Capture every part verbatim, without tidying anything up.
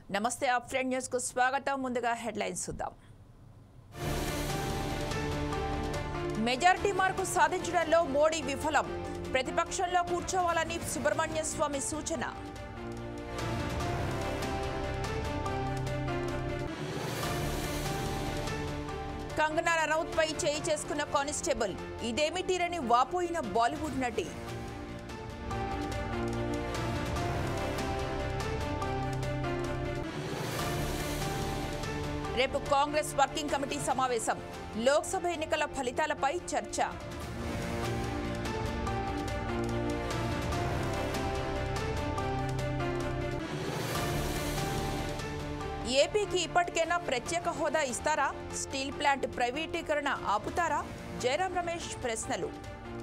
నమస్తే up friend news కు స్వాగతం. ముందుగా హెడ్లైన్స్ చూద్దాం. మెజారిటీ మార్కు సాధించడంలో మోడీ విఫలం. ప్రతిపక్షంలో కూర్చోవాలని సుబ్రహ్మణ్య స్వామి సూచన. కంగనా రనౌత్ పై చేయి చేసుకున్న కానిస్టేబుల్. ఇదేమిటిరని వాపోయిన బాలీవుడ్ నటి. రేపు కాంగ్రెస్ వర్కింగ్ కమిటీ సమావేశం. లోక్సభ ఎన్నికల ఫలితాలపై చర్చ. ఏపీకి ఇప్పటికైనా ప్రత్యేక హోదా ఇస్తారా? స్టీల్ ప్లాంట్ ప్రైవేటీకరణ ఆపుతారా? జయరాం రమేష్ ప్రశ్నలు.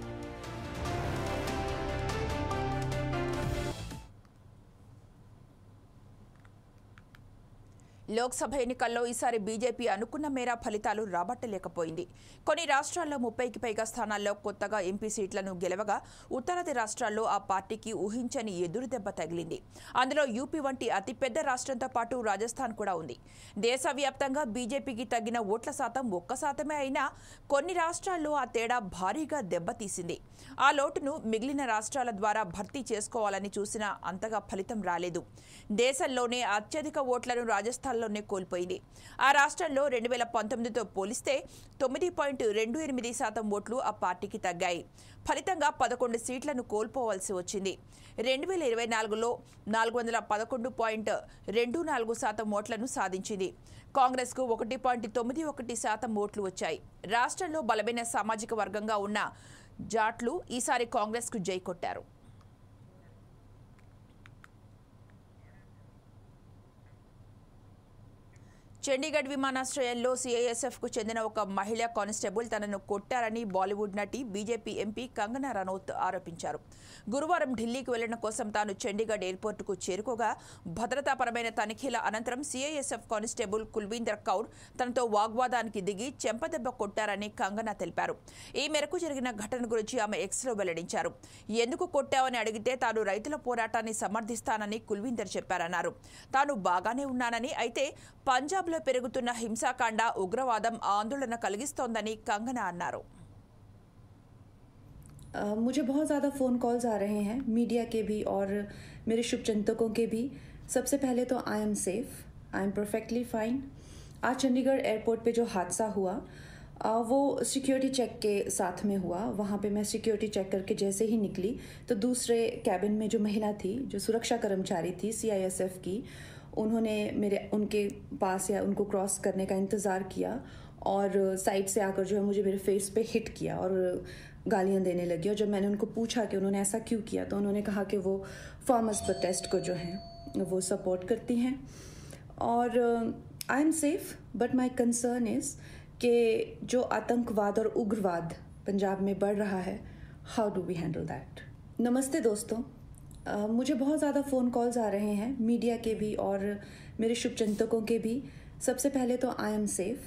లోక్సభ ఎన్నికల్లో ఈసారి బీజేపీ అనుకున్న మేర ఫలితాలు రాబట్టలేకపోయింది. కొన్ని రాష్ట్రాల్లో ముప్పైకి పైగా స్థానాల్లో కొత్తగా ఎంపీ సీట్లను గెలవగా ఉత్తరాది రాష్ట్రాల్లో ఆ పార్టీకి ఊహించని ఎదురుదెబ్బ తగిలింది. అందులో యూపీ వంటి అతిపెద్ద రాష్ట్రంతో పాటు రాజస్థాన్ కూడా ఉంది. దేశవ్యాప్తంగా బీజేపీకి తగ్గిన ఓట్ల శాతం ఒక్క శాతమే అయినా కొన్ని రాష్ట్రాల్లో ఆ తేడా భారీగా దెబ్బతీసింది. ఆ లోటును మిగిలిన రాష్ట్రాల ద్వారా భర్తీ చేసుకోవాలని చూసినా అంతగా ఫలితం రాలేదు. దేశంలోనే అత్యధిక ఓట్లను రాజస్థాన్ లోనే కోల్పోయింది. ఆ రాష్ట్రంలో రెండు వేల పంతొమ్మిదితో పోలిస్తే తొమ్మిది పాయింట్ రెండు ఎనిమిది శాతం ఓట్లు ఆ పార్టీకి తగ్గాయి. ఫలితంగా పదకొండు సీట్లను కోల్పోవలసి వచ్చింది. రెండు వేల ఇరవై నాలుగులో నాలుగు వందల పదకొండు పాయింట్ రెండు నాలుగు శాతం ఓట్లను సాధించింది. కాంగ్రెస్ కు ఒకటి పాయింట్ తొమ్మిది ఒకటి శాతం ఓట్లు వచ్చాయి. రాష్ట్రంలో బలమైన సామాజిక వర్గంగా ఉన్న జాట్లు ఈసారి కాంగ్రెస్ కు జై కొట్టారు. చండీగఢ్ విమానాశ్రయంలో సీఐఎస్ఎఫ్ కు చెందిన ఒక మహిళా కానిస్టేబుల్ తనను కొట్టారని బాలీవుడ్ నటి బీజేపీ ఎంపీ కంగనా రనౌత్ ఆరోపించారు. గురువారం ఢిల్లీకి వెళ్లడం కోసం తాను చండీగఢ్ ఎయిర్పోర్టుకు చేరుకోగా భద్రతాపరమైన తనిఖీల అనంతరం సీఐఎస్ఎఫ్ కానిస్టేబుల్ కుల్వీందర్ కౌర్ తనతో వాగ్వాదానికి దిగి చెంపదెబ్బ కొట్టారని కంగనా తెలిపారు. ఈ మేరకు జరిగిన ఘటన గురించి ఆమె ఎక్స్లో వెల్లడించారు. ఎందుకు కొట్టావని అడిగితే తాను రైతుల పోరాటాన్ని సమర్థిస్తానని కుల్వీందర్ చెప్పారన్నారు. తాను బాగానే ఉన్నానని, అయితే పంజాబ్లో పెరుగుతున్న హింసాకాండ ఉగ్రవాదం ఆందోళన కలిగిస్తోందని కంగనా అన్నారు. मुझे बहुत ज़्यादा फ़ोन कॉल्स आ रहे हैं, मीडिया के भी और मेरे शुभचिंतकों के भी. सबसे पहले तो I am safe, I am perfectly fine. आज चंडीगढ़ एयरपोर्ट पे जो हादसा हुआ वो सिक्योरिटी चेक के साथ में हुआ. वहाँ पे मैं सिक्योरिटी चेक करके जैसे ही निकली तो दूसरे कैबिन में जो महिला थी, जो सुरक्षा कर्मचारी थी सीआईएसएफ की, उन्होंने मेरे उनके पास या उनको क्रॉस करने का इंतज़ार किया और साइड से आकर जो है मुझे मेरे फेस पे हिट किया और गालियां देने लगी. और जब मैंने उनको पूछा कि उन्होंने ऐसा क्यों किया तो उन्होंने कहा कि वो फार्मर्स प्रोटेस्ट को जो है वो सपोर्ट करती हैं. और I am safe but my concern is कि जो आतंकवाद और उग्रवाद पंजाब में बढ़ रहा है, how do we handle that. नमस्ते दोस्तों, Uh, मुझे बहुत ज़्यादा फ़ोन कॉल्स आ रहे हैं, मीडिया के भी और मेरे शुभचिंतकों के भी. सबसे पहले तो I am safe.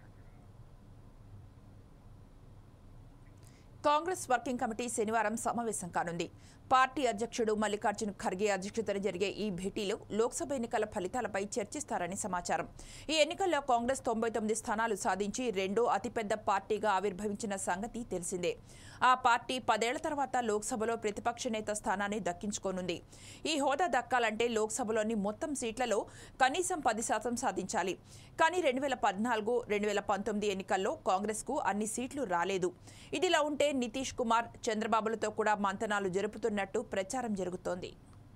Congress working committee శనివారం సమావేశం కానుంది. పార్టీ అధ్యక్షుడు మల్లికార్జున్ ఖర్గే అధ్యక్షతన జరిగే ఈ భేటీలో లోక్సభ ఎన్నికల ఫలితాలపై చర్చిస్తారని సమాచారం. ఈ ఎన్నికల్లో కాంగ్రెస్ తొంభై తొమ్మిది స్థానాలు సాధించి రెండో అతిపెద్ద పార్టీగా ఆవిర్భవించిన సంగతి తెలిసిందే. ఆ పార్టీ పదేళ్ల తర్వాత లోక్సభలో ప్రతిపక్ష నేత స్థానాన్ని దక్కించుకోనుంది. ఈ హోదా దక్కాలంటే లోక్సభలోని మొత్తం సీట్లలో కనీసం పది శాతం సాధించాలి. కానీ రెండు వేల పద్నాలుగు రెండు వేల పంతొమ్మిది ఎన్నికల్లో కాంగ్రెస్ కు అన్ని సీట్లు రాలేదు. ఇదిలా ఉంటే నితీష్ కుమార్ చంద్రబాబులతో కూడా మంతనాలు జరుపుతున్నట్టు ప్రచారం జరుగుతోంది.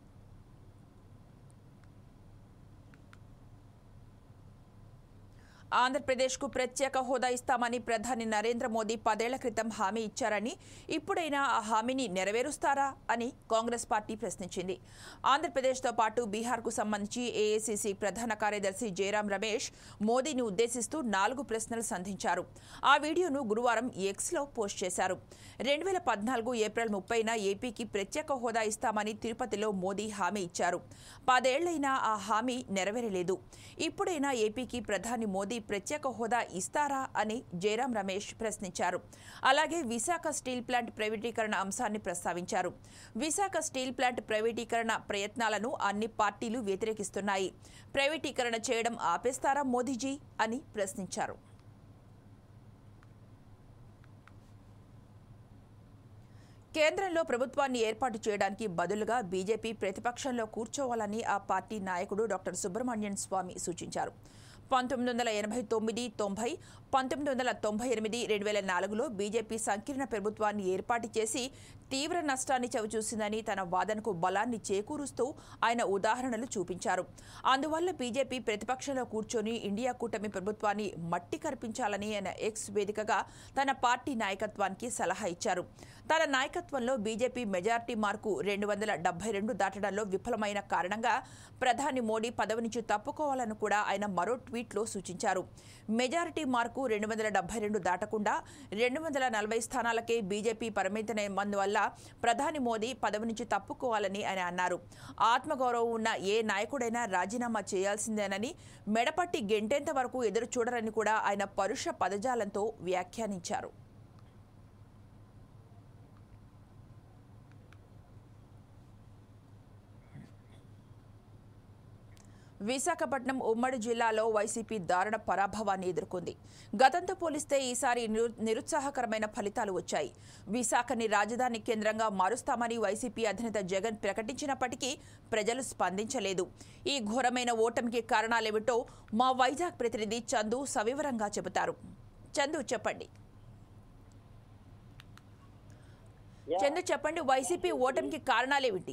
ఆంధ్రప్రదేశ్కు ప్రత్యేక హోదా ఇస్తామని ప్రధాని నరేంద్ర మోదీ పదేళ్ల క్రితం హామీ ఇచ్చారని, ఇప్పుడైనా ఆ హామీని నెరవేరుస్తారా అని కాంగ్రెస్ పార్టీ ప్రశ్నించింది. ఆంధ్రప్రదేశ్తో పాటు బీహార్కు సంబంధించి ఏఐసీసీ ప్రధాన కార్యదర్శి జయరాం రమేష్ మోదీని ఉద్దేశిస్తూ నాలుగు ప్రశ్నలు సంధించారు. ఆ వీడియోను గురువారం ఎక్స్లో పోస్ట్ చేశారు. రెండు వేల పద్నాలుగు ఏప్రిల్ ముప్పైన ఏపీకి ప్రత్యేక హోదా ఇస్తామని తిరుపతిలో మోదీ హామీ ఇచ్చారు. పదేళ్లైనా ఆ హామీ నెరవేరలేదు. ఇప్పుడైనా ఏపీకి ప్రధాని మోదీ ప్రత్యేక హోదా ఇస్తారా అని జయరాం రమేష్ ప్రశ్నించారు. అలాగే విశాఖ స్టీల్ ప్లాంట్ ప్రైవేటీకరణ అంశాన్ని ప్రస్తావించారు. విశాఖ స్టీల్ ప్లాంట్ ప్రైవేటీకరణ ప్రయత్నాలను అన్ని పార్టీలు వ్యతిరేకిస్తున్నాయి. ప్రైవేటీకరణ చేయడం ఆపేస్తారా మోదీజీ అని ప్రశ్నించారు. కేంద్రంలో ప్రభుత్వాన్ని ఏర్పాటు చేయడానికి బదులుగా బీజేపీ ప్రతిపక్షంలో కూర్చోవాలని ఆ పార్టీ నాయకుడు డాక్టర్ సుబ్రహ్మణ్యన్ స్వామి సూచించారు. పంతొమ్మిది వందల ఎనభై తొమ్మిది తొంభై పంతొమ్మిది వందల తొంభై ఎనిమిది రెండు వేల నాలుగులో బీజేపీ సంకీర్ణ ప్రభుత్వాన్ని ఏర్పాటు చేసి తీవ్ర నష్టాన్ని చవిచూసిందని తన వాదనకు బలాన్ని చేకూరుస్తూ ఆయన ఉదాహరణలు చూపించారు. అందువల్ల బీజేపీ ప్రతిపక్షంలో కూర్చొని ఇండియా కూటమి ప్రభుత్వాన్ని మట్టి కర్పించాలని ఆయన ఎక్స్ వేదికగా తన పార్టీ నాయకత్వానికి సలహా ఇచ్చారు. తన నాయకత్వంలో బీజేపీ మెజార్టీ మార్కు రెండు వందల డెబ్బై రెండు దాటడంలో విఫలమైన కారణంగా ప్రధాని మోడీ పదవి నుంచి తప్పుకోవాలని కూడా ఆయన మరో ట్వీట్లో సూచించారు. మెజారిటీ మార్కు రెండు వందల డెబ్బై రెండు దాటకుండా రెండు వందల నలభై స్థానాలకే బీజేపీ పరిమితమైనందువల్ల ప్రధాని మోదీ పదవి నుంచి తప్పుకోవాలని ఆయన అన్నారు. ఆత్మగౌరవం ఉన్న ఏ నాయకుడైనా రాజీనామా చేయాల్సిందేనని, మెడపట్టి గెంటేంత వరకు ఎదురు చూడరని కూడా ఆయన పరుష పదజాలంతో వ్యాఖ్యానించారు. విశాఖపట్నం ఉమ్మడి జిల్లాలో వైసీపీ దారుణ పరాభవాన్ని ఎదుర్కొంది. గతంతో పోలిస్తే ఈసారి నిరుత్సాహకరమైన ఫలితాలు వచ్చాయి. విశాఖని రాజధాని కేంద్రంగా మారుస్తామని వైసీపీ అధినేత జగన్ ప్రకటించినప్పటికీ ప్రజలు స్పందించలేదు. ఈ ఘోరమైన ఓటమికి కారణాలేమిటో మా వైజాగ్ ప్రతినిధి చందు సవివరంగా చెబుతారు. చందు చెప్పండి. చందు చెప్పండి, వైసీపీ ఓటమికి కారణాలేమిటి?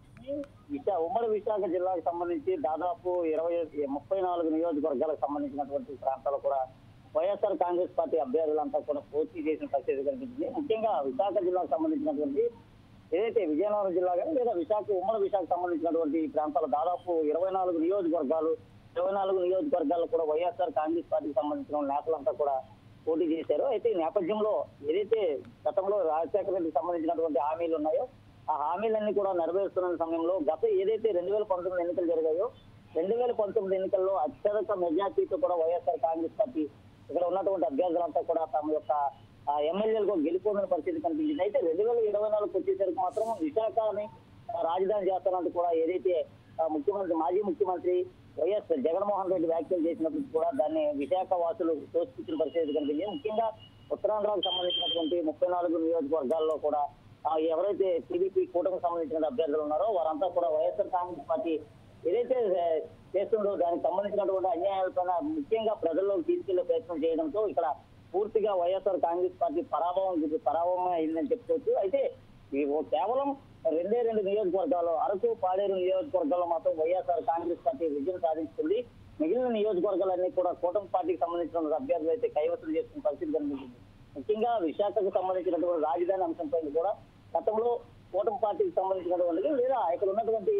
విశా ఉమ్మడి విశాఖ జిల్లాకు సంబంధించి దాదాపు ఇరవై ముప్పై నాలుగు నియోజకవర్గాలకు సంబంధించినటువంటి ప్రాంతాలు కూడా వైఎస్ఆర్ కాంగ్రెస్ పార్టీ అభ్యర్థులంతా కూడా పోటీ చేసిన పరిస్థితి కనిపించింది. ముఖ్యంగా విశాఖ జిల్లాకు సంబంధించినటువంటి ఏదైతే విజయనగరం జిల్లా కానీ లేదా విశాఖ ఉమ్మడి విశాఖ సంబంధించినటువంటి ప్రాంతాలు దాదాపు ఇరవై నాలుగు నియోజకవర్గాలు ఇరవై నాలుగు నియోజకవర్గాల్లో కూడా వైఎస్ఆర్ కాంగ్రెస్ పార్టీకి సంబంధించిన నేతలంతా కూడా పోటీ చేశారు. అయితే ఈ నేపథ్యంలో ఏదైతే గతంలో రాజశేఖర రెడ్డికి సంబంధించినటువంటి హామీలు ఉన్నాయో ఆ హామీలన్నీ కూడా నెరవేరుస్తున్న సమయంలో గత ఏదైతే రెండు వేల పంతొమ్మిది ఎన్నికలు జరిగాయో రెండు వేల పంతొమ్మిది ఎన్నికల్లో అత్యధిక మెజార్టీతో కూడా వైఎస్ఆర్ కాంగ్రెస్ పార్టీ ఇక్కడ ఉన్నటువంటి అభ్యర్థులంతా కూడా తమ యొక్క ఎమ్మెల్యేలకు గెలుపొందిన పరిస్థితి కనిపించింది. అయితే రెండు వేల ఇరవై నాలుగు వచ్చేసరికి మాత్రం విశాఖని రాజధాని చేస్తానంటూ కూడా ఏదైతే ముఖ్యమంత్రి మాజీ ముఖ్యమంత్రి వైఎస్ జగన్మోహన్ రెడ్డి వ్యాఖ్యలు చేసినప్పుడు కూడా దాన్ని విశాఖ వాసులు తోసిపుచ్చిన పరిస్థితి కనిపించింది. ముఖ్యంగా ఉత్తరాంధ్రకు సంబంధించినటువంటి ముప్పై నాలుగు నియోజకవర్గాల్లో కూడా ఎవరైతే టీడీపీ కూటమికి సంబంధించిన అభ్యర్థులు ఉన్నారో వారంతా కూడా వైఎస్ఆర్ కాంగ్రెస్ పార్టీ ఏదైతే చేస్తుండో దానికి సంబంధించినటువంటి అన్యాయాలపైన ముఖ్యంగా ప్రజల్లోకి తీసుకెళ్లే ప్రయత్నం చేయడంతో ఇక్కడ పూర్తిగా వైఎస్ఆర్ కాంగ్రెస్ పార్టీ పరాభవం పరాభవం అయిందని చెప్పుకోవచ్చు. అయితే కేవలం రెండే రెండు నియోజకవర్గాల్లో అరకు పాడేరు నియోజకవర్గాల్లో మాత్రం వైఎస్ఆర్ కాంగ్రెస్ పార్టీ విజయం సాధించుకుంది. మిగిలిన నియోజకవర్గాలన్నీ కూడా కూటమి పార్టీకి సంబంధించిన అభ్యర్థులు అయితే కైవసం చేసుకున్న పరిస్థితి కనిపించింది. ముఖ్యంగా విశాఖకు సంబంధించినటువంటి రాజధాని అంశంపై కూడా గతంలో కూటమి పార్టీకి సంబంధించినటువంటి లేదా ఇక్కడ ఉన్నటువంటి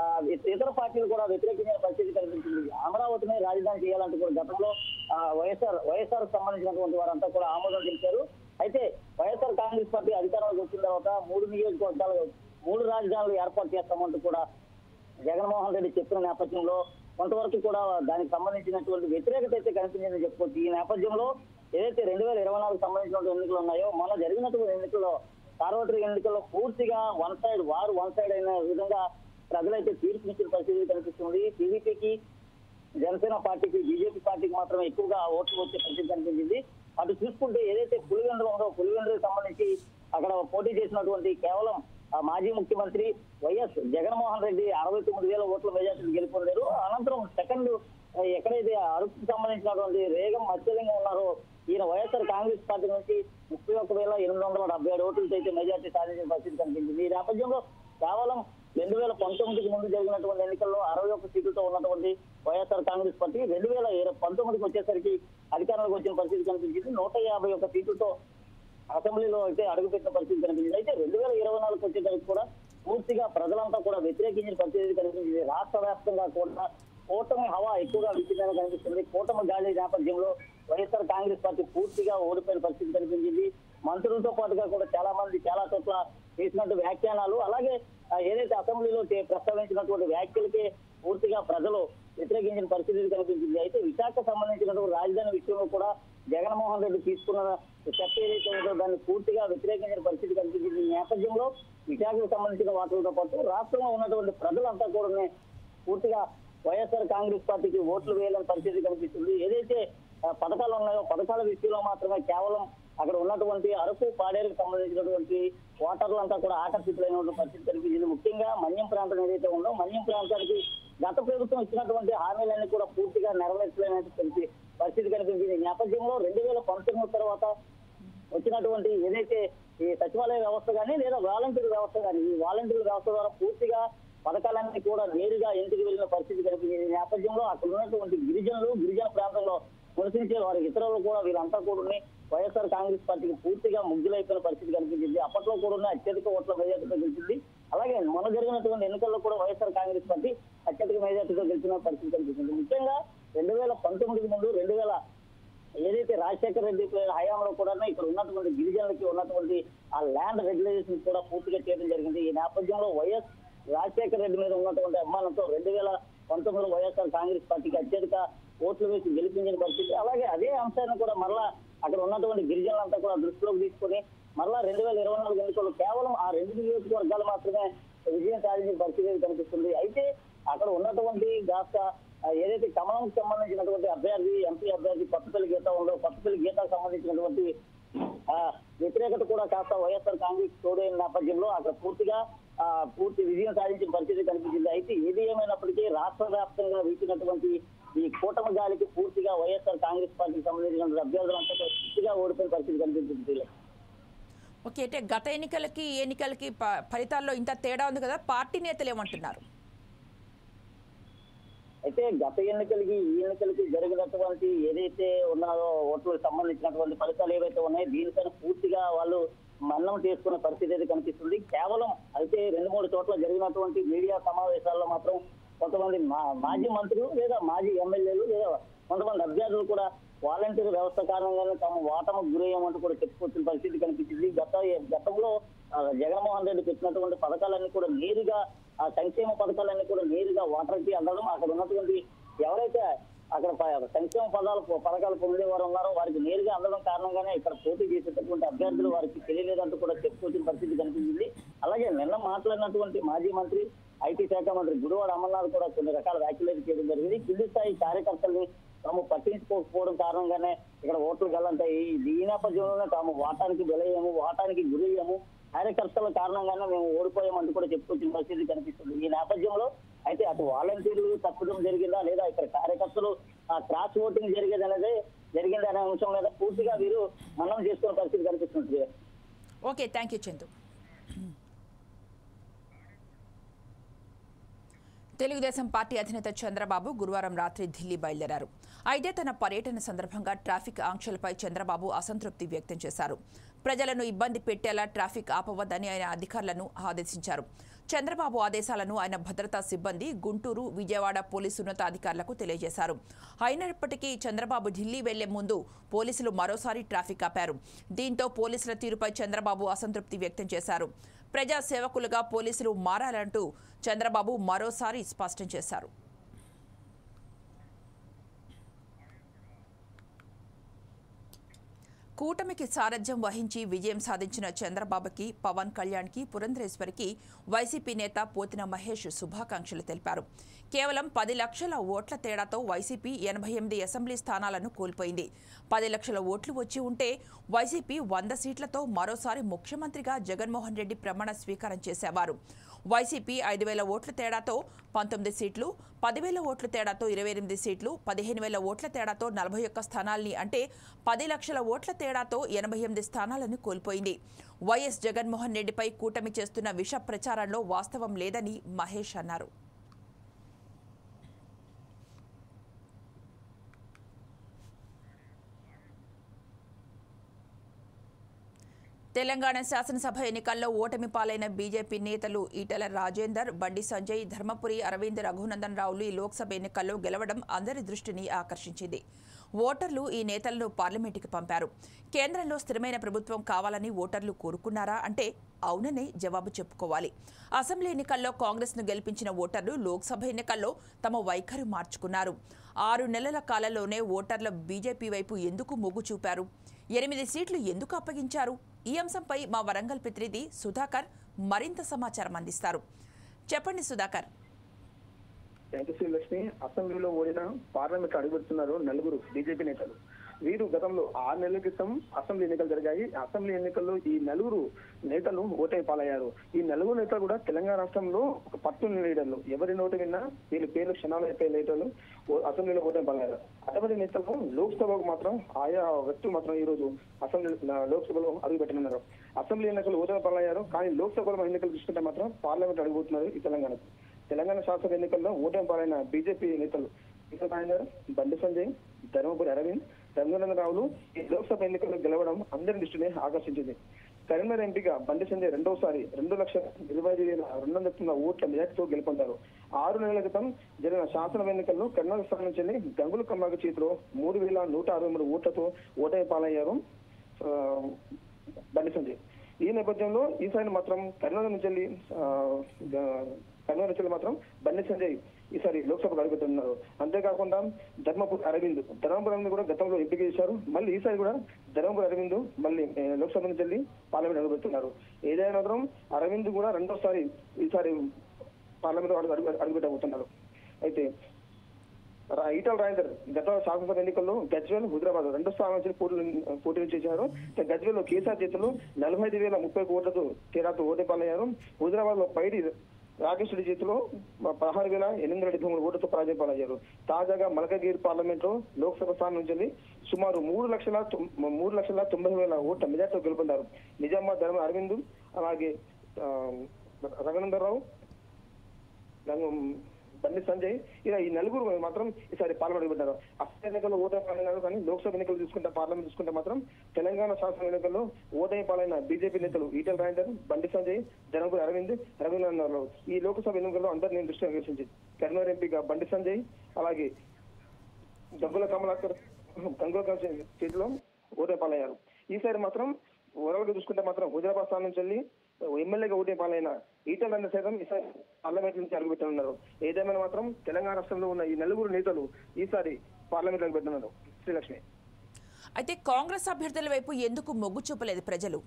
ఇతర పార్టీలు కూడా వ్యతిరేకించిన పరిస్థితి కనిపించింది. అమరావతిని రాజధాని చేయాలంటూ కూడా గతంలో వైఎస్ఆర్ వైఎస్ఆర్ సంబంధించినటువంటి వారంతా కూడా ఆమోదం తెలిపారు. అయితే వైఎస్ఆర్ కాంగ్రెస్ పార్టీ అధికారంలోకి వచ్చిన తర్వాత మూడు నియోజకవర్గాలు మూడు రాజధానులు ఏర్పాటు చేస్తామంటూ కూడా జగన్మోహన్ రెడ్డి చెప్పిన నేపథ్యంలో కొంతవరకు కూడా దానికి సంబంధించినటువంటి వ్యతిరేకత అయితే కనిపించిందని చెప్పుకోవచ్చు. ఈ నేపథ్యంలో ఏదైతే రెండు వేల ఇరవై నాలుగు సంబంధించినటువంటి ఎన్నికలు ఉన్నాయో మన జరిగినటువంటి ఎన్నికల్లో సార్వత్రిక ఎన్నికల్లో పూర్తిగా వన్ సైడ్ వారు వన్ సైడ్ అయిన విధంగా ప్రజలైతే తీర్పునిచ్చిన పరిస్థితి కనిపిస్తుంది. టీడీపీకి జనసేన పార్టీకి బీజేపీ పార్టీకి మాత్రమే ఎక్కువగా ఓట్లు వచ్చే పరిస్థితి కనిపించింది. అటు చూసుకుంటే ఏదైతే పులివెందులు ఉందో పులివెందులకు సంబంధించి అక్కడ పోటీ చేసినటువంటి కేవలం మాజీ ముఖ్యమంత్రి వైఎస్ జగన్మోహన్ రెడ్డి అరవై తొమ్మిది వేల ఓట్ల మెజార్టీలు గెలుపొందారు. అనంతరం సెకండ్ ఎక్కడైతే అరకుకు సంబంధించినటువంటి రేగం మత్స్యలింగం ఉన్నారో ఈయన వైఎస్ఆర్ కాంగ్రెస్ పార్టీ నుంచి ముప్పై ఒక్క వేల ఎనిమిది వందల డెబ్బై ఏడు ఓట్లతో అయితే మెజార్టీ సాధించిన పరిస్థితి కనిపించింది. ఈ నేపథ్యంలో కేవలం రెండు వేల పంతొమ్మిదికి ముందు జరిగినటువంటి ఎన్నికల్లో అరవై ఒక్క సీట్లతో ఉన్నటువంటి వైఎస్ఆర్ కాంగ్రెస్ పార్టీ రెండు వేల పంతొమ్మిదికి వచ్చేసరికి అధికారంలోకి వచ్చిన పరిస్థితి కనిపించింది. నూట యాభై ఒక్క సీట్లతో అసెంబ్లీలో అయితే అడుగుపెట్టిన పరిస్థితి కనిపించింది. అయితే రెండు వేల ఇరవై నాలుగు వచ్చేసరికి కూడా పూర్తిగా ప్రజలంతా కూడా వ్యతిరేకించిన పరిస్థితి కనిపించింది. రాష్ట్ర వ్యాప్తంగా కూడా కూటమి హవా ఎక్కువగా విచ్చిందని కనిపిస్తుంది. కూటమి గాలి నేపథ్యంలో వైఎస్ఆర్ కాంగ్రెస్ పార్టీ పూర్తిగా ఓడిపోయిన పరిస్థితి కనిపించింది. మంత్రులతో పాటుగా కూడా చాలా మంది చాలా చోట్ల చేసినట్టు వ్యాఖ్యానాలు అలాగే ఏదైతే అసెంబ్లీలో ప్రస్తావించినటువంటి వ్యాఖ్యలకి పూర్తిగా ప్రజలు వ్యతిరేకించిన పరిస్థితి కనిపించింది. అయితే విశాఖ సంబంధించినటువంటి రాజధాని ఓటర్లతో పాటు రాష్ట్రంలో ఉన్నటువంటి ప్రజలంతా కూడా పూర్తిగా వైఎస్ఆర్ కాంగ్రెస్ పార్టీకి ఓట్లు వేయాలని పరిస్థితి కనిపిస్తుంది. ఏదైతే పథకాలు ఉన్నాయో పథకాల విషయంలో మాత్రమే కేవలం అక్కడ ఉన్నటువంటి అరకు పాడేరుకు సంబంధించినటువంటి ఓటర్లంతా కూడా ఆకర్షితులైనటువంటి పరిస్థితి కనిపించింది. ముఖ్యంగా మన్యం ప్రాంతం ఏదైతే ఉందో మన్యం ప్రాంతానికి గత ప్రభుత్వం ఇచ్చినటువంటి హామీలన్నీ కూడా పూర్తిగా నెరవేర్చలేనటువంటి పరిస్థితి కనిపించింది. ఈ నేపథ్యంలో రెండు వేల పంతొమ్మిది తర్వాత వచ్చినటువంటి ఏదైతే ఈ సచివాలయ వ్యవస్థ కానీ లేదా వాలంటీర్ వ్యవస్థ కానీ ఈ వాలంటీర్ వ్యవస్థ ద్వారా పూర్తిగా పథకాలన్నీ కూడా నేరుగా ఇంటికి వెళ్ళిన పరిస్థితి కనిపించింది. ఈ నేపథ్యంలో అక్కడ ఉన్నటువంటి గిరిజనులు గిరిజన ప్రాంతంలో నివసించే వారి ఇతరులు కూడా వీరంతా కూడా వైఎస్ఆర్ కాంగ్రెస్ పార్టీకి పూర్తిగా ముగ్గులైపోయిన పరిస్థితి కనిపించింది. అప్పట్లో కూడా అత్యధిక ఓట్ల మెజార్టీతో గెలిచింది. అలాగే మొన్న జరిగినటువంటి ఎన్నికల్లో కూడా వైఎస్ఆర్ కాంగ్రెస్ పార్టీ అత్యధిక మెజార్టీతో గెలిచిన పరిస్థితి కనిపించింది. ముఖ్యంగా రెండు వేల పంతొమ్మిది ముందు రెండు వేల ఏదైతే రాజశేఖర రెడ్డి హయాంలో కూడా ఇక్కడ ఉన్నటువంటి గిరిజనులకి ఉన్నటువంటి ఆ ల్యాండ్ రెగ్యులేషన్ కూడా పూర్తిగా చేయడం జరిగింది. ఈ నేపథ్యంలో వైఎస్ రాజశేఖర రెడ్డి మీద ఉన్నటువంటి అభిమానంతో రెండు వేల పంతొమ్మిదిలో వైఎస్ఆర్ కాంగ్రెస్ పార్టీకి అత్యధిక ఓట్లు వేసి గెలిపించిన పరిస్థితి. అలాగే అదే అంశాన్ని కూడా మరలా అక్కడ ఉన్నటువంటి గిరిజనులంతా కూడా దృష్టిలోకి తీసుకుని మరలా రెండు వేల ఇరవై నాలుగు ఎన్నికల్లో కేవలం ఆ రెండు నియోజకవర్గాలు మాత్రమే విజయం సాధించిన పరిస్థితి కనిపిస్తుంది. అయితే అక్కడ ఉన్నటువంటి కాస్త ఏదైతే కమలంకి సంబంధించినటువంటి అభ్యర్థి ఎంపీ అభ్యర్థి కొత్తపల్లి గీత ఉందో కొత్తపల్లి గీతకు సంబంధించినటువంటి వ్యతిరేకత కూడా కాస్త వైఎస్ఆర్ కాంగ్రెస్ తోడైన నేపథ్యంలో అక్కడ పూర్తిగా ఆ పూర్తి విజయం సాధించిన పరిస్థితి కనిపించింది. అయితే ఏది ఏమైనప్పటికీ రాష్ట్ర వ్యాప్తంగా వీచినటువంటి ఈ కూటమి గాలికి పూర్తిగా వైఎస్ఆర్ కాంగ్రెస్ పార్టీకి సంబంధించిన అభ్యర్థులంతా పూర్తిగా ఓడిపోయిన పరిస్థితి కనిపించింది. ఓకే, అంటే గత ఎన్నికలకి ఎన్నికలకి ఫలితాల్లో ఇంత తేడా ఉంది కదా, పార్టీ నేతలు ఏమంటున్నారు? అయితే గత ఎన్నికలకి ఈ ఎన్నికలకి జరిగినటువంటి ఏదైతే ఉన్నారో ఓట్లకు సంబంధించినటువంటి ఫలితాలు ఏవైతే ఉన్నాయో దీనిపైన పూర్తిగా వాళ్ళు మన్నం చేసుకున్న పరిస్థితి అయితే కనిపిస్తుంది. కేవలం అయితే రెండు మూడు చోట్ల జరిగినటువంటి మీడియా సమావేశాల్లో మాత్రం కొంతమంది మాజీ మంత్రులు లేదా మాజీ ఎమ్మెల్యేలు లేదా కొంతమంది అభ్యర్థులు కూడా వాలంటీర్ వ్యవస్థ కారణంగానే తాము ఓటమికి గురయ్యామంటూ కూడా చెప్పుకొచ్చిన పరిస్థితి కనిపించింది. గత గతంలో జగన్మోహన్ రెడ్డి పెట్టినటువంటి పథకాలన్నీ కూడా నేరుగా ఆ సంక్షేమ పథకాలన్నీ కూడా నేరుగా ఓటర్కి అందడం అక్కడ ఉన్నటువంటి ఎవరైతే అక్కడ సంక్షేమ పదాలు పథకాలు పొందేవారు ఉన్నారో వారికి నేరుగా అందడం కారణంగానే ఇక్కడ పోటీ చేసేటటువంటి అభ్యర్థులు వారికి తెలియలేదంటూ కూడా చెప్పుకొచ్చిన పరిస్థితి కనిపించింది. అలాగే నిన్న మాట్లాడినటువంటి మాజీ మంత్రి ఐటీ శాఖ మంత్రి గుడివాడ అమర్నాథ్ కూడా కొన్ని రకాల వ్యాఖ్యలు చేయడం జరిగింది. కింది స్థాయి కార్యకర్తల్ని తాము పట్టించుకోకపోవడం కారణంగానే ఇక్కడ ఓట్లు గల్లంతాయి. ఈ నేపథ్యంలోనే తాము ఓటానికి బలయ్యాము ఓటానికి గురయ్యాము కార్యకర్తల కారణంగానే మేము ఓడిపోయామంటూ కూడా చెప్పుకొచ్చిన పరిస్థితి కనిపిస్తుంది. ఈ నేపథ్యంలో అయితే అటు వాలంటీర్లు తప్పడం జరిగిందా లేదా ఇక్కడ కార్యకర్తలు ఆ క్రాస్ ఓటింగ్ జరిగేది అనేది జరిగింది అనే అంశం మీద పూర్తిగా వీరు మనం చేసుకునే పరిస్థితి కనిపిస్తుంది. Okay, thank you Chandu. Telugu Desam party అధినేత చంద్రబాబు గురువారం రాత్రి ఢిల్లీ బయలుదేరారు. అయితే తన పర్యటన సందర్భంగా ట్రాఫిక్ ఆంక్షలపై చంద్రబాబు అసంతృప్తి వ్యక్తం చేశారు. ప్రజలను ఇబ్బంది పెట్టేలా ట్రాఫిక్ ఆపవద్దని ఆయన అధికారులను ఆదేశించారు. చంద్రబాబు ఆదేశాలను ఆయన భద్రతా సిబ్బంది గుంటూరు విజయవాడ పోలీసు ఉన్నతాధికారులకు తెలియజేశారు. అయినప్పటికీ చంద్రబాబు ఢిల్లీ వెళ్లే ముందు పోలీసులు మరోసారి ట్రాఫిక్ ఆపారు. దీంతో పోలీసుల తీరుపై చంద్రబాబు అసంతృప్తి వ్యక్తం చేశారు. ప్రజా సేవకులుగా పోలీసులు మారాలంటూ చంద్రబాబు మరోసారి స్పష్టం చేశారు. కూటమికి సారథ్యం వహించి విజయం సాధించిన చంద్రబాబుకి, పవన్ కళ్యాణ్కి, పురంధరేశ్వరికి వైసీపీ నేత పోతిన మహేష్ శుభాకాంక్షలు తెలిపారు. కేవలం పది లక్షల ఓట్ల తేడాతో వైసీపీ ఎనభై ఎనిమిది అసెంబ్లీ స్థానాలను కోల్పోయింది. పది లక్షల ఓట్లు వచ్చి ఉంటే వైసీపీ వంద సీట్లతో మరోసారి ముఖ్యమంత్రిగా జగన్మోహన్ రెడ్డి ప్రమాణ స్వీకారం చేసేవారు. వైసీపీ ఐదు వేల ఓట్ల తేడాతో పంతొమ్మిది సీట్లు, పదివేల ఓట్ల తేడాతో ఇరవై ఎనిమిది సీట్లు, పదిహేను వేల ఓట్ల తేడాతో నలభై ఒక్క స్థానాల్ని అంటే పది లక్షల ఓట్ల తేడాతో ఎనభై ఎనిమిది స్థానాలను కోల్పోయింది. వైఎస్ జగన్మోహన్ రెడ్డిపై కూటమి చేస్తున్న విష ప్రచారంలో వాస్తవం లేదని మహేష్ అన్నారు. తెలంగాణ శాసనసభ ఎన్నికల్లో ఓటమి పాలైన బీజేపీ నేతలు ఈటెల రాజేందర్, బండి సంజయ్, ధర్మపురి అరవింద్, రఘునందన్ రావులు ఈ లోక్సభ ఎన్నికల్లో గెలవడం అందరి దృష్టిని ఆకర్షించింది. ఓటర్లు ఈ నేతలను పార్లమెంటుకి పంపారు. కేంద్రంలో స్థిరమైన ప్రభుత్వం కావాలని ఓటర్లు కోరుకున్నారా అంటే అవుననే జవాబు చెప్పుకోవాలి. అసెంబ్లీ ఎన్నికల్లో కాంగ్రెస్ను గెలిపించిన ఓటర్లు లోక్సభ ఎన్నికల్లో తమ వైఖరి మార్చుకున్నారు. ఆరు నెలల కాలంలోనే ఓటర్ల బీజేపీ వైపు ఎందుకు మొగ్గు చూపారు? ఎనిమిది సీట్లు ఎందుకు అప్పగించారు? ఈ అంశంపై మా వరంగల్ ప్రతినిధి సుధాకర్ మరింత సమాచారం అందిస్తారు. చెప్పండి సుధాకర్. శ్రీలక్ష్మి, అసెంబ్లీలో ఓడిన పార్లమెంట్ అడుగుతున్నారు నలుగురు బీజేపీ నేతలు. వీరు గతంలో ఆరు నెలల క్రితం అసెంబ్లీ ఎన్నికలు జరిగాయి. అసెంబ్లీ ఎన్నికల్లో ఈ నలుగురు నేతలు ఓటమి పాలయ్యారు. ఈ నలుగురు నేతలు కూడా తెలంగాణ రాష్ట్రంలో ఒక పట్టున్న లీడర్లు. ఎవరి నోటు విన్నా వీళ్ళ పేర్లు క్షణాలు అయిపోయే లీడర్లు అసెంబ్లీలో ఓటమి పాలయ్యారు. అటువంటి నేతలు లోక్సభకు మాత్రం ఆయా వ్యక్తులు మాత్రం ఈ రోజు అసెంబ్లీ లోక్సభలో అడుగుపెట్టనున్నారు. అసెంబ్లీ ఎన్నికలు ఓటమి పాలయ్యారు, కానీ లోక్సభలో ఎన్నికలు చూసుకుంటే మాత్రం పార్లమెంట్ అడుగుతున్నారు ఈ తెలంగాణకు. తెలంగాణ శాసన ఎన్నికల్లో ఓటమి పాలైన బీజేపీ నేతలు బండి సంజయ్, ధర్మపురి అరవింద్, రంగనాథరావులు ఈ లోక్సభ ఎన్నికల్లో గెలవడం అందరి దృష్టిని ఆకర్షించింది. కరీంనగర్ ఎంపీగా బండి సంజయ్ రెండోసారి రెండు లక్షల ఇరవై ఐదు వేల రెండు వందల ఓట్ల మెజార్టీతో గెలుపొందారు. ఆరు నెలల క్రితం జరిగిన శాసన ఎన్నికల్లో కర్ణాటక స్థానం నుంచి గంగుల కమ్మాక చేతిలో మూడు వేల నూట అరవై మూడు ఓట్లతో ఓటమి పాలయ్యారు బండి సంజయ్. ఈ నేపథ్యంలో ఈసారి మాత్రం కర్ణాటక నుంచి వెళ్ళి కర్ణాటక నుంచి మాత్రం బండి సంజయ్ ఈసారి లోక్సభకు అడుగుతున్నారు. అంతేకాకుండా ధర్మపురి అరవింద్ ధర్మపురి అరవింద్ కూడా గతంలో ఎంపిక చేశారు. మళ్ళీ ఈసారి కూడా ధర్మపురి అరవింద్ మళ్ళీ లోక్సభ నుంచి వెళ్ళి పార్లమెంట్ అడుగుతున్నారు. ఏదైనా మాత్రం అరవింద్ కూడా రెండోసారి ఈసారి పార్లమెంట్ అడుగు అడుగుపెట్టబోతున్నారు. అయితే ఈటల రాజేందర్ గత శాసనసభ ఎన్నికల్లో గజ్వేల్, హుజరాబాద్ రెండు స్థానాల నుంచి పోటీ పోటీలు చేశారు. గజ్వేల్ లో కేసీఆర్ చేతులు నలభై ఐదు వేల ముప్పై ఓట్లతో తేడాతో ఓటమి పాలయ్యారు. హుజరాబాద్ లో పైడి రాకేష్ రెడ్డి చేతిలో పదహారు వేల ఎనిమిది వందల డెబ్బై మూడు ఓట్లతో పరాజయం పాలయ్యారు. తాజాగా మల్కగిరి పార్లమెంట్ లో లోక్సభ స్థానం నుంచి సుమారు మూడు లక్షల మూడు లక్షల తొంభై వేల ఓట్ల మెజార్టీతో గెలుపొందారు. నిజామాబాద్ ధర్మ అరవింద్, అలాగే రఘునందరావు, బండి సంజయ్ ఇలా ఈ నలుగురు మాత్రం ఈసారి పార్లమెంట్ అడుగుపెట్టారు. అసెంబ్లీ ఎన్నికల్లో ఓటమి పాలైనారు, కానీ లోక్సభ ఎన్నికలు చూసుకుంటే పార్లమెంట్ చూసుకుంటే మాత్రం తెలంగాణ శాసన ఎన్నికల్లో ఓటమి పాలైన బీజేపీ నేతలు ఈటల రాజేందర్, బండి సంజయ్, ధర్మపురి అరవింద్, రఘునందరావు ఈ లోక్సభ ఎన్నికల్లో అందరినీ దృష్టి ఆకర్షించింది. కరీంనగర్ ఎంపీగా బండి సంజయ్, అలాగే గంగుల కమలాకర్ గంగుల చేతిలో ఓటమి పాలయ్యారు. ఈసారి మాత్రం ఓవరాల్గా చూసుకుంటే మాత్రం హుజరాబాద్ స్థానం నుంచి వెళ్ళి ఎమ్మెల్యేగా ఓటమి పాలైన ఈటల రాజేందర్ సైతం ఈసారి పార్లమెంట్ నుంచి అడుగుపెట్టనున్నారు. ఏదేమైనా మాత్రం తెలంగాణ రాష్ట్రంలో ఉన్న ఈ నలుగురు నేతలు ఈసారి పార్లమెంట్ అడుగుపెట్టనున్నారు. శ్రీలక్ష్మి, అయితే కాంగ్రెస్ అభ్యర్థుల వైపు ఎందుకు మొగ్గు చూపలేదు ప్రజలు?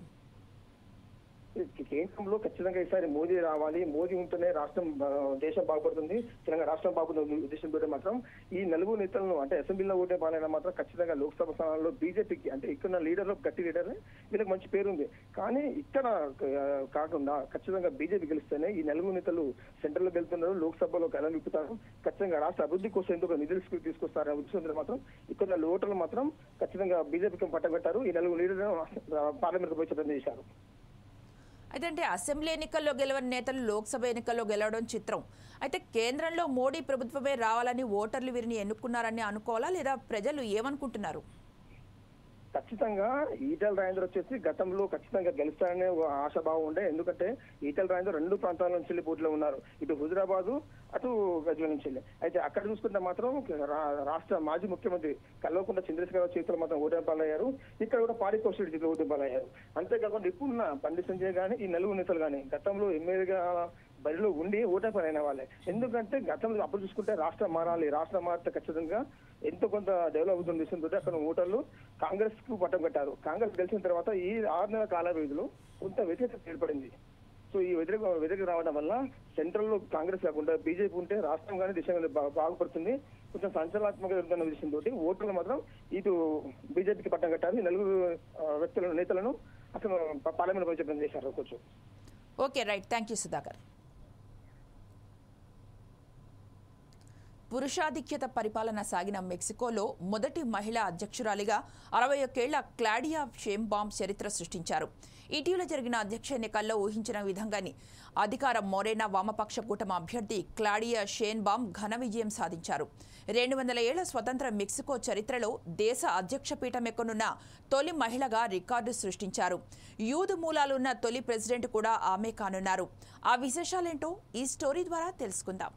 కేంద్రంలో ఖచ్చితంగా ఈసారి మోదీ రావాలి, మోదీ ఉంటేనే రాష్ట్రం దేశం బాగుపడుతుంది, తెలంగాణ రాష్ట్రం బాగుపడుతుంది ఉద్దేశంతో మాత్రం ఈ నలుగురు నేతలను అంటే అసెంబ్లీలో ఓటే పాలైనా మాత్రం ఖచ్చితంగా లోక్సభ స్థానాల్లో బీజేపీకి అంటే ఇక్కడ లీడర్లు గట్టి లీడర్ వీళ్ళకి మంచి పేరుంది. కానీ ఇక్కడ కాకుండా ఖచ్చితంగా బీజేపీ గెలిస్తేనే ఈ నలుగురు నేతలు సెంట్రల్ లో గెలుతున్నారు, లోక్సభలో కలం విప్పుతారు, ఖచ్చితంగా రాష్ట్ర అభివృద్ధి కోసం ఎందుకు నిధులు తీసుకొస్తారనే ఉద్దేశంతో మాత్రం ఇక్కడ ఓటర్లు మాత్రం ఖచ్చితంగా బీజేపీకి పట్టబెట్టారు. ఈ నలుగురు లీడర్లను పార్లమెంట్ పోయి ప్రయత్నం చేశారు. అయితే అంటే అసెంబ్లీ ఎన్నికల్లో గెలవని నేతలు లోక్సభ ఎన్నికల్లో గెలవడం చిత్రం. అయితే కేంద్రంలో మోడీ ప్రభుత్వమే రావాలని ఓటర్లు వీరిని ఎన్నుకున్నారని అనుకోవాలా, లేదా ప్రజలు ఏమనుకుంటున్నారు? ఖచ్చితంగా ఈటల రాజేందర్ వచ్చేసి గతంలో ఖచ్చితంగా గెలుస్తారనే ఆశాభావం ఉండే. ఎందుకంటే ఈటల రాజేందర్ రెండు ప్రాంతాల నుంచి వెళ్ళి పోటీలో ఉన్నారు, ఇటు హుజరాబాదు అటు గజ్వేల్ నుంచి వెళ్ళి. అయితే అక్కడ చూసుకుంటే మాత్రం రాష్ట్ర మాజీ ముఖ్యమంత్రి కల్వకుంట్ల చంద్రశేఖరరావు చేతులు మాత్రం ఓటమి పాలయ్యారు. ఇక్కడ కూడా పాడి కౌశల్ చేతులు ఓటమి పాలయ్యారు. అంతేకాకుండా ఇప్పుడున్న బండి సంజయ్ గానీ ఈ నలుగురు నేతలు కానీ గతంలో ఎమ్మెల్యేగా బరిలో ఉండి ఓటమి పాలైన వాళ్ళే. ఎందుకంటే గతంలో అప్పుడు చూసుకుంటే రాష్ట్రం మారాలి, రాష్ట్రం మారితే ఖచ్చితంగా ఎంతో కొంత డెవలప్ అవుతుంది ఉద్దేశంతో అక్కడ ఓటర్లు కాంగ్రెస్ కు పట్టం కట్టారు. కాంగ్రెస్ గెలిచిన తర్వాత ఈ ఆరు నెలల కాల వ్యవధిలో కొంత వ్యతిరేకత ఏర్పడింది. సో ఈ వ్యతిరేక వ్యతిరేక రావడం వల్ల సెంట్రల్ లో కాంగ్రెస్ కాకుండా బీజేపీ ఉంటే రాష్ట్రం కానీ దేశం కానీ బాగుపడుతుంది, కొంచెం సంచలనాత్మక జరుగుతున్న విషయంతో ఓటర్లు మాత్రం ఇటు బీజేపీకి పట్టం కట్టారు. ఈ నలుగురు వ్యక్తులను నేతలను అసలు పార్లమెంట్ ప్రవేశపెట్టడం చేశారు. కొంచెం okay, right, thank you Sudhakar. పురుషాధిక్యత పరిపాలన సాగిన మెక్సికోలో మొదటి మహిళా అధ్యక్షురాలిగా అరవై ఒక్కేళ్ల క్లాడియా షేంబామ్ చరిత్ర సృష్టించారు. ఇటీవల జరిగిన అధ్యక్ష ఎన్నికల్లో ఊహించిన విధంగానే అధికార మోరేనా వామపక్ష కూటమి అభ్యర్థి క్లాడియా షేన్బామ్ ఘన విజయం సాధించారు. రెండు వందల ఏళ్ల స్వతంత్ర మెక్సికో చరిత్రలో దేశ అధ్యక్ష పీఠం ఎక్కనున్న తొలి మహిళగా రికార్డు సృష్టించారు. యూదు మూలాలున్న తొలి ప్రెసిడెంట్ కూడా ఆమె కానున్నారు. ఆ విశేషాలేంటో ఈ స్టోరీ ద్వారా తెలుసుకుందాం.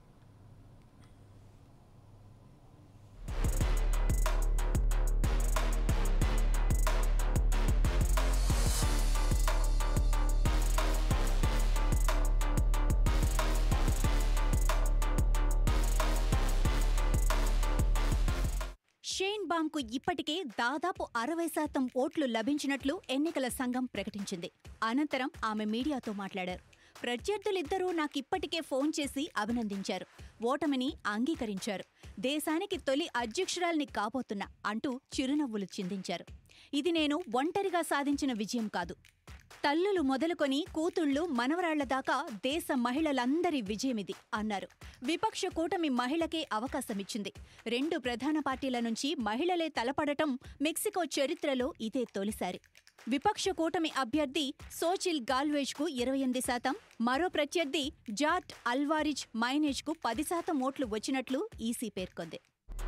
షేన్బామ్కు ఇప్పటికే దాదాపు అరవై శాతం ఓట్లు లభించినట్లు ఎన్నికల సంఘం ప్రకటించింది. అనంతరం ఆమె మీడియాతో మాట్లాడారు. ప్రత్యర్థులిద్దరూ నాకిప్పటికే ఫోన్ చేసి అభినందించారు. ఓటమిని అంగీకరించారు. దేశానికి తొలి అధ్యక్షురాల్ని కాబోతున్నా అంటూ చిరునవ్వులు చిందించారు. ఇది నేను ఒంటరిగా సాధించిన విజయం కాదు. తల్లులు మొదలుకొని కూతుళ్లు మనవరాళ్ల దాకా దేశ మహిళలందరి విజయమిది అన్నారు. విపక్ష కూటమి మహిళకే అవకాశమిచ్చింది. రెండు ప్రధాన పార్టీల నుంచి మహిళలే తలపడటం మెక్సికో చరిత్రలో ఇదే తొలిసారి. విపక్ష కూటమి అభ్యర్థి సోచిల్ గాల్వేజ్కు ఇరవై ఎనిమిది శాతం, మరో ప్రత్యర్థి జాట్ అల్వారిజ్ మైనేజ్కు పది శాతం ఓట్లు వచ్చినట్లు ఈసీ పేర్కొంది.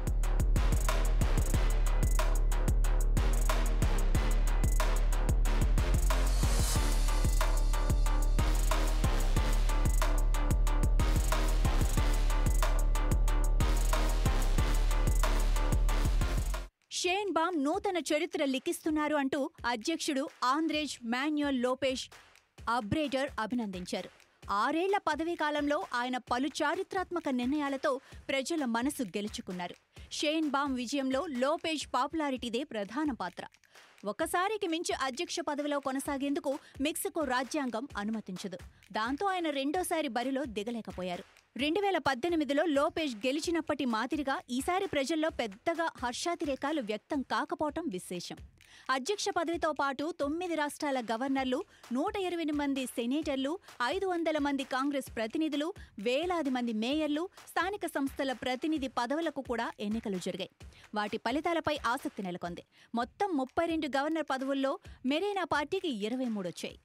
షేన్ బామ్ నూతన చరిత్ర లిఖిస్తున్నారు అంటూ అధ్యక్షుడు ఆంద్రేజ్ మాన్యుయల్ లోపెజ్ అబ్రేడర్ అభినందించారు. ఆరేళ్ల పదవీ కాలంలో ఆయన పలు చారిత్రాత్మక నిర్ణయాలతో ప్రజల మనసు గెలుచుకున్నారు. షేన్ బామ్ విజయంలో లోపెజ్ పాపులారిటీదే ప్రధాన పాత్ర. ఒకసారికి మించి అధ్యక్ష పదవిలో కొనసాగేందుకు మెక్సికో రాజ్యాంగం అనుమతించదు. దాంతో ఆయన రెండోసారి బరిలో దిగలేకపోయారు. రెండు వేల పద్దెనిమిదిలో లోపెజ్ గెలిచినప్పటి మాదిరిగా ఈసారి ప్రజల్లో పెద్దగా హర్షాతిరేకాలు వ్యక్తం కాకపోవటం విశేషం. అధ్యక్ష పదవితో పాటు తొమ్మిది రాష్ట్రాల గవర్నర్లు, నూట ఇరవై మంది సెనేటర్లు, ఐదు వందల మంది కాంగ్రెస్ ప్రతినిధులు, వేలాది మంది మేయర్లు, స్థానిక సంస్థల ప్రతినిధి పదవులకు కూడా ఎన్నికలు జరిగాయి. వాటి ఫలితాలపై ఆసక్తి నెలకొంది. మొత్తం ముప్పై రెండు గవర్నర్ పదవుల్లో మెరీనా పార్టీకి ఇరవై మూడు వచ్చాయి.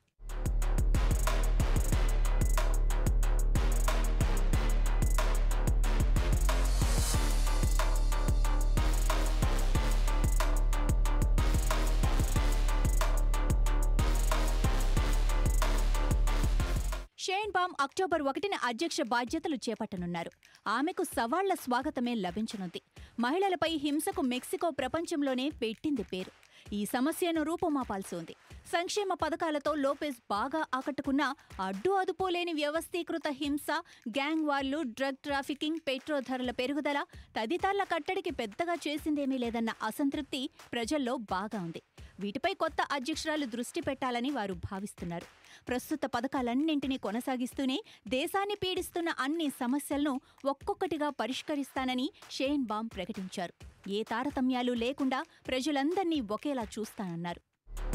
షేన్ బామ్ అక్టోబర్ ఒకటిన అధ్యక్ష బాధ్యతలు చేపట్టనున్నారు. ఆమెకు సవాళ్ల స్వాగతమే లభించనుంది. మహిళలపై హింసకు మెక్సికో ప్రపంచంలోనే పెట్టింది పేరు. ఈ సమస్యను రూపుమాపాల్సి ఉంది. సంక్షేమ పథకాలతో లోపెజ్ బాగా ఆకట్టుకున్న అడ్డు అదుపోలేని వ్యవస్థీకృత హింస, గ్యాంగ్ వార్లు, డ్రగ్ ట్రాఫికింగ్, పెట్రోల్ ధరల పెరుగుదల తదితరాల కట్టడికి పెద్దగా చేసిందేమీ లేదన్న అసంతృప్తి ప్రజల్లో బాగా ఉంది. వీటిపై కొత్త అధ్యక్షురాలు దృష్టి పెట్టాలని వారు భావిస్తున్నారు. ప్రస్తుత పథకాలన్నింటినీ కొనసాగిస్తూనే దేశాన్ని పీడిస్తున్న అన్ని సమస్యలను ఒక్కొక్కటిగా పరిష్కరిస్తానని షేన్ బామ్ ప్రకటించారు. ఏ తారతమ్యాలు లేకుండా ప్రజలందర్నీ ఒకేలా చూస్తానన్నారు.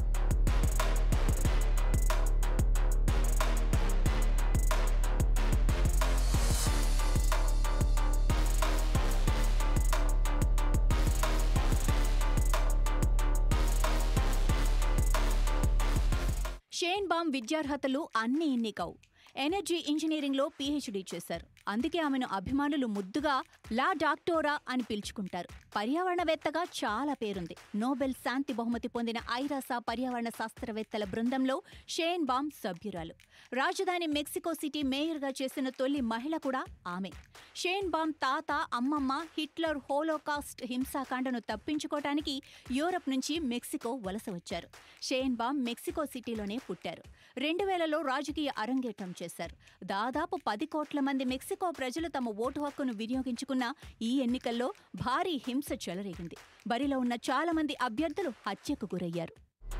షేన్ బామ్ విద్యార్హతలు అన్ని ఇన్ని కావు. ఎనర్జీ ఇంజనీరింగ్లో పీహెచ్డీ చేశారు. అందుకే ఆమెను అభిమానులు ముద్దుగా లా డాక్టోరా అని పిలుచుకుంటారు. పర్యావరణవేత్తగా చాలా పేరుంది. నోబెల్ శాంతి బహుమతి పొందిన ఐరాస పర్యావరణ శాస్త్రవేత్తల బృందంలో షేన్ బామ్ సభ్యురాలు. రాజధాని మెక్సికో సిటీ మేయర్గా చేసిన తొలి మహిళ కూడా ఆమె. షేన్ బామ్ తాత, అమ్మమ్మ హిట్లర్ హోలోకాస్ట్ హింసాకాండను తప్పించుకోవటానికి యూరప్ నుంచి మెక్సికో వలస వచ్చారు. షేన్ బామ్ మెక్సికో సిటీలోనే పుట్టారు. రెండు వేలలో రాజకీయ అరంగేట్రం చేశారు. దాదాపు పది కోట్ల మంది మెక్సికో ప్రజలు తమ ఓటు హక్కును వినియోగించుకున్న ఈ ఎన్నికల్లో భారీ హింస చెలరేగింది. బరిలో ఉన్న చాలా మంది అభ్యర్థులు హత్యకు గురయ్యారు.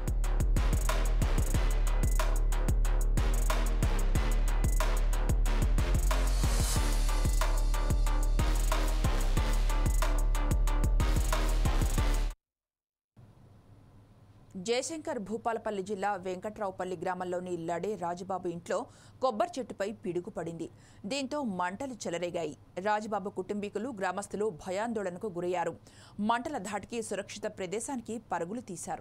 జయశంకర్ భూపాలపల్లి జిల్లా వెంకట్రావుపల్లి గ్రామంలోని లడే రాజబాబు ఇంట్లో కొబ్బరి చెట్టుపై పిడుగు పడింది. దీంతో మంటలు చెలరేగాయి. రాజబాబు కుటుంబీకులు, గ్రామస్తులు భయాందోళనకు గురయ్యారు. మంటల ధాటికి సురక్షిత ప్రదేశానికి పరుగులు తీశారు.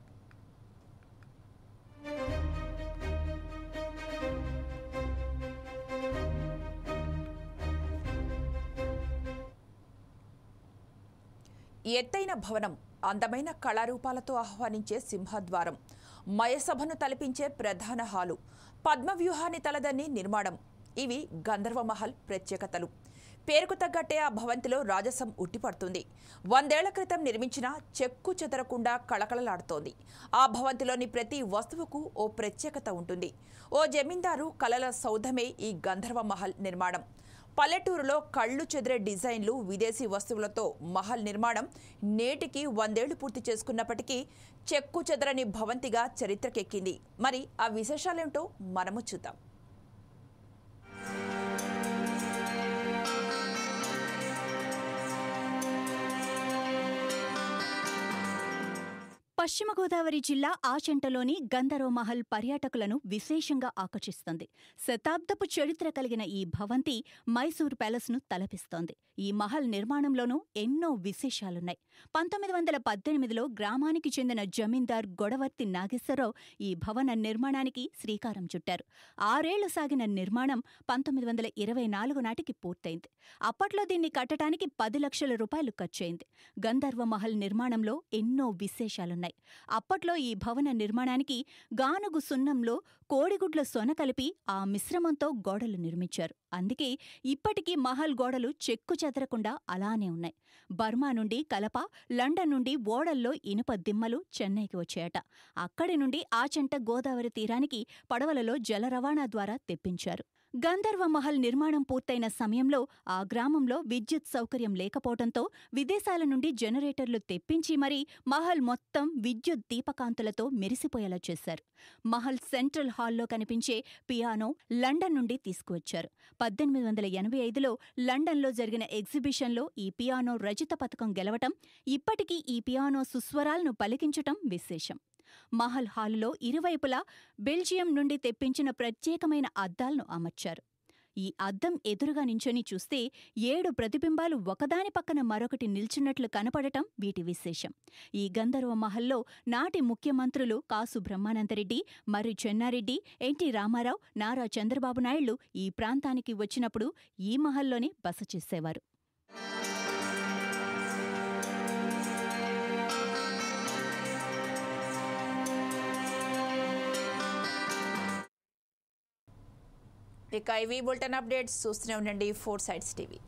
ఎత్తైన భవనం, అందమైన కళారూపాలతో ఆహ్వానించే సింహద్వారం, మయసభను తలపించే ప్రధాన హాలు, పద్మవ్యూహాన్ని తలదన్ని నిర్మాణం, ఇవి గంధర్వమహల్ ప్రత్యేకతలు. పేరుకు తగ్గట్టే ఆ భవంతిలో రాజసం ఉట్టిపడుతుంది. వందేళ్ల క్రితం నిర్మించిన చెక్కు చెదరకుండా కళకళలాడుతోంది. ఆ భవంతిలోని ప్రతి వస్తువుకు ఓ ప్రత్యేకత ఉంటుంది. ఓ జమీందారు కలల సౌధమే ఈ గంధర్వమహల్ నిర్మాణం. పల్లెటూరులో కళ్ళు చెదిరే డిజైన్లు, విదేశీ వస్తువులతో మహల్ నిర్మాణం నేటికి వందేళ్లు పూర్తి చేసుకున్నప్పటికీ చెక్కు చెదరని భవంతిగా చరిత్రకెక్కింది. మరి ఆ విశేషాలేంటో మనము చూద్దాం. పశ్చిమ గోదావరి జిల్లా ఆచంటలోని గంధర్వమహల్ పర్యాటకులను విశేషంగా ఆకర్షిస్తోంది. శతాబ్దపు చరిత్ర కలిగిన ఈ భవంతి మైసూర్ ప్యాలెస్ను తలపిస్తోంది. ఈ మహల్ నిర్మాణంలోనూ ఎన్నో విశేషాలున్నాయి. పంతొమ్మిది వందల పద్దెనిమిదిలో గ్రామానికి చెందిన జమీందార్ గొడవర్తి నాగేశ్వరరావు ఈ భవన నిర్మాణానికి శ్రీకారం చుట్టారు. ఆరేళ్లు సాగిన నిర్మాణం పంతొమ్మిది వందల ఇరవై నాలుగు నాటికి పూర్తయింది. అప్పట్లో దీన్ని కట్టడానికి పది లక్షల రూపాయలు ఖర్చయింది. గంధర్వమహల్ నిర్మాణంలో ఎన్నో విశేషాలున్నాయి. అప్పట్లో ఈ భవన నిర్మాణానికి గానుగు సున్నంలో కోడిగుడ్ల సొన కలిపి ఆ మిశ్రమంతో గోడలు నిర్మించారు. అందుకే ఇప్పటికీ మహల్ గోడలు చెక్కు చెదరకుండా అలానే ఉన్నాయి. బర్మా నుండి కలప, లండన్ నుండి ఓడల్లో ఇనుప దిమ్మలు చెన్నైకి వచ్చాయట. అక్కడి నుండి ఆచంట గోదావరి తీరానికి పడవలలో జల రవాణా ద్వారా తెప్పించారు. గంధర్వమహల్ నిర్మాణం పూర్తయిన సమయంలో ఆ గ్రామంలో విద్యుత్ సౌకర్యం లేకపోవడంతో విదేశాల నుండి జనరేటర్లు తెప్పించి మరీ మహల్ మొత్తం విద్యుత్ దీపకాంతులతో మెరిసిపోయేలా చేశారు. మహల్ సెంట్రల్ హాల్లో కనిపించే పియానో లండన్ నుండి తీసుకువచ్చారు. పద్దెనిమిది వందల ఎనభై ఐదులో లండన్లో జరిగిన ఎగ్జిబిషన్లో ఈ పియానో రజత పతకం గెలవటం, ఇప్పటికీ ఈ పియానో సుస్వరాలను పలికించటం విశేషం. మహల్ హాలులో ఇరువైపులా బెల్జియం నుండి తెప్పించిన ప్రత్యేకమైన అద్దాలను అమర్చారు. ఈ అద్దం ఎదురుగా నించొని చూస్తే ఏడు ప్రతిబింబాలు ఒకదాని పక్కన మరొకటి నిల్చున్నట్లు కనపడటం వీటి విశేషం. ఈ గంధర్వ మహల్లో నాటి ముఖ్యమంత్రులు కాసు బ్రహ్మానందరెడ్డి, మర్రి చెన్నారెడ్డి, ఎన్టీ రామారావు, నారా చంద్రబాబు నాయుళ్లు ఈ ప్రాంతానికి వచ్చినప్పుడు ఈ మహల్లోనే బస చేసేవారు. ఇక ఇవి బులెటిన్ అప్డేట్స్ చూస్తూనే ఉండండి ఫోర్ సైడ్స్ టీవీ.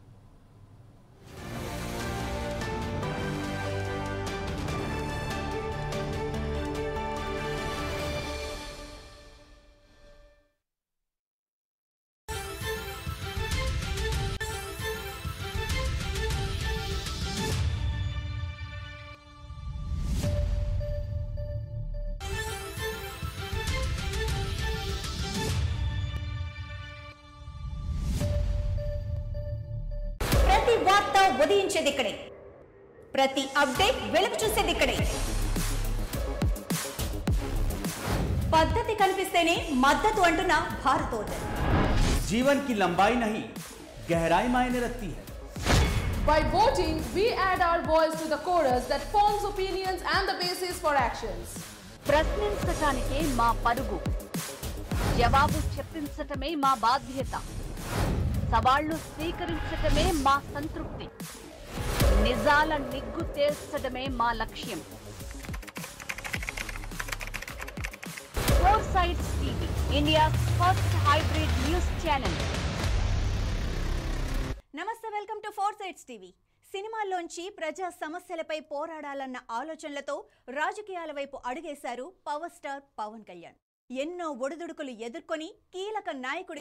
ప్రతి వార్త ఉదయించేది ఇక్కడే, ప్రతి అప్డేట్ వెలుగు చూసేది ఇక్కడే. పద్ధతి కనిపిస్తేనే మద్దతు అంటున్న భారత్ ఓటర్. जीवन की लंबाई नहीं गहराई मायने रखती है. By voting, we add our voice to the chorus that forms opinions and the basis for actions. ప్రశ్నించటానికే మా పరుగు, జవాబు చెప్పించటమే మా బాధ్యత, సవాళ్లు స్వీకరించటమే మా సంతృప్తి, నిజాల నిగ్గు తేల్చడమే మా లక్ష్యం. Four sides TV, India's first hybrid news channel. నమస్తే, welcome to four sides TV. సినిమాల్లోంచి ప్రజా సమస్యలపై పోరాడాలన్న ఆలోచనలతో రాజకీయాల వైపు అడుగేశారు పవర్ స్టార్ పవన్ కళ్యాణ్. ఎన్నో ఒడిదుడుకులు ఎదుర్కొని కీలక నాయకుడి